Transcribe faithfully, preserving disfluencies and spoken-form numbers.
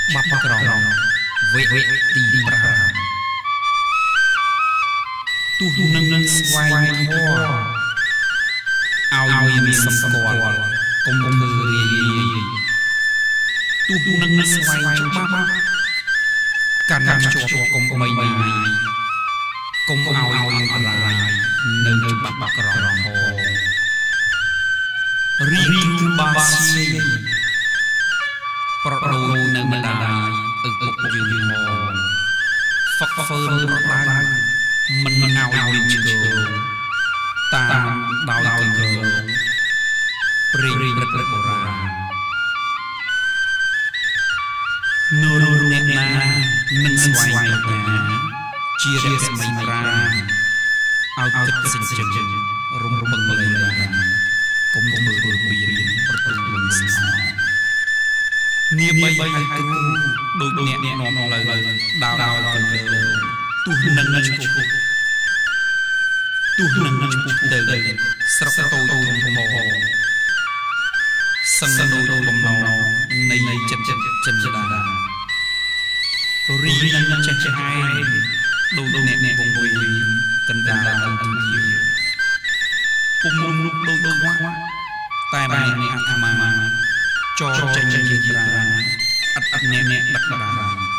ច្បាប់ក្រមវេវេទីប្រាំទោះនឹងស្វែងធម៌ឲ្យមានសម្គាល់កុំធ្វើរាយទោះនឹងស្វែងច្បាប់កាន់តែជាប់កុំបីណាកុំឲ្យអន្តរាយនៅច្បាប់ក្រមធម៌រីកបាសៀប្រដូននៅម្ដាយឪពុកយើងមកហ្វឹកហ្វឺនរដៅមិនមិនឲ្យមានជើងតាមដោយគើព្រីព្រឹកបុរាណនរអ្នកណានឹងស្វែងបញ្ញាជារស្មីប្រាឲ្យទឹកសិញ្ចិនរំពឹងលែងបានកុំធ្វើរបៀបប្រទល់លំស្នោនាមបីឲ្យគ្រូដូចអ្នកនាំផ្លូវដើរដល់គន្លងទោះនឹងឆ្ពុះទោះនឹងឆ្ពុះទៅស្រុកតូចធំធំសឹងដូចបំណងនៃចិត្តចិនដារីនឹងចេះឆ្អែតដូចអ្នកអ្នកវងវីកណ្ដាលអង្គាពុំមុំនោះដូចខ្វាក់តែម្នាក់អាត្មាចរចេញជាត្រាអត់អត់អ្នកអ្នកដឹកដា